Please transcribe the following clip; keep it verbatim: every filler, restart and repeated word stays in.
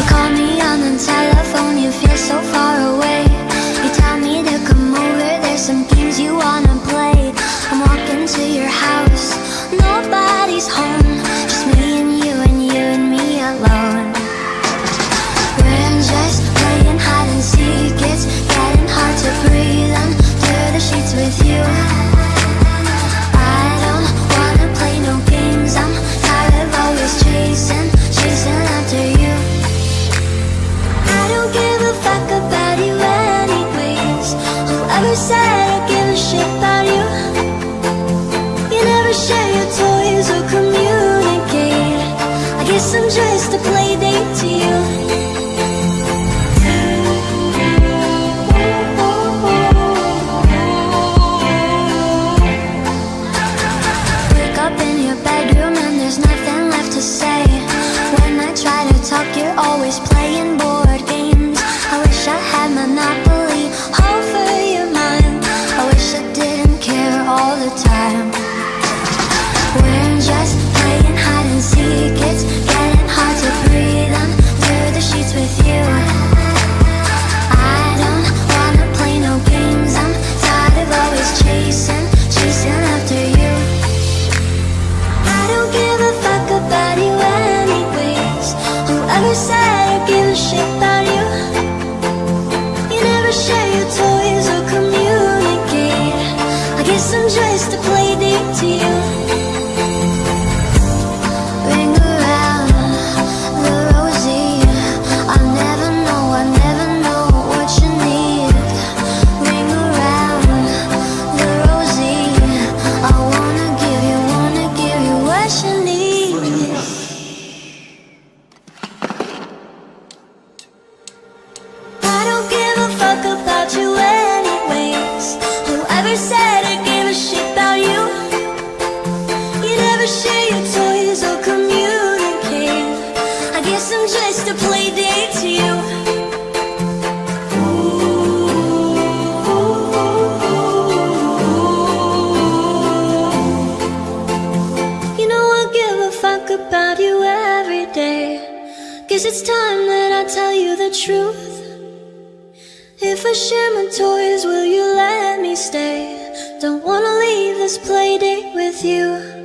call me on the telephone, you feel so far away. You tell me to come over, there's some games you wanna play. I'm walking to your house, nobody's home, just me and you and you and me alone. We're just playing hide and seek, it's getting hard to breathe under the sheets with you. I don't wanna play no games, I'm tired of always chasing, chasing after you. I don't give a fuck about you anyways. Whoever said I give a shit about you? You never share your toys or communicate. I guess I'm just a play date to you. Wake up in your bedroom and there's nothing left to say. When I try to talk, you're always playing board games. I wish I had Monopoly over your mind. I wish I didn't care all the time. We're just playing hide and seek, it's getting hard to breathe under the sheets with you. I don't wanna play no games, I'm tired of always chasing, chasing after you. I don't give a fuck about you anyways. Whoever said I give a shit about you? You never share your toys or communicate. I guess I'm just a play date to you. Ring around the rosy, I never know, I never know what you need. Ring around the rosy, I wanna give you, wanna give you what you need. I don't give a fuck about you anyways. Whoever said I give a shit about you? You never share your toys or communicate. I guess I'm just a play date to you. You know I give a fuck about you every day. Guess it's time that I tell you the truth. If I share my toys, will you let me stay? Don't wanna leave this play date with you.